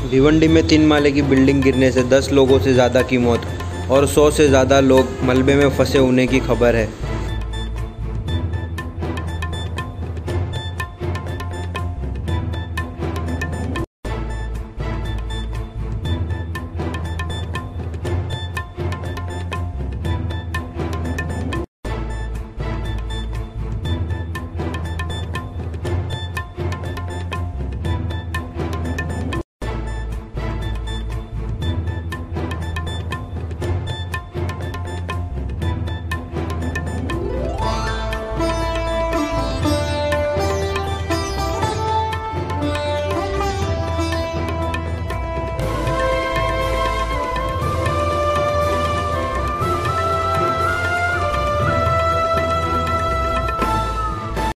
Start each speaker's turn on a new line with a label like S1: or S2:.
S1: भिवंडी में 3 माले की बिल्डिंग गिरने से 10 लोगों से ज़्यादा की मौत और 100 से ज़्यादा लोग मलबे में फंसे होने की खबर है।